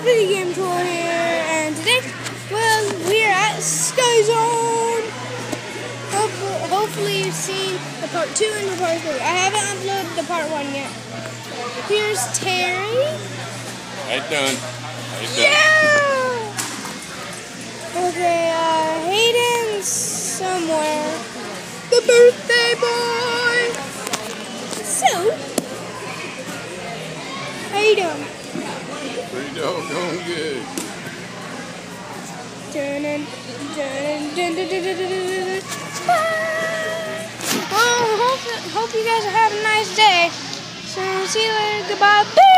Video Game Tour here, and today, well, we are at Sky Zone. Hopefully you've seen the part 2 and the part 3. I haven't uploaded the part 1 yet. Here's Terry. How you doing? How you doing? Yeah! Okay, Hayden's somewhere. The birthday boy! So, how you doing? Pretty doggone good. Well, hope you guys are having a nice day. So, see you later. Goodbye.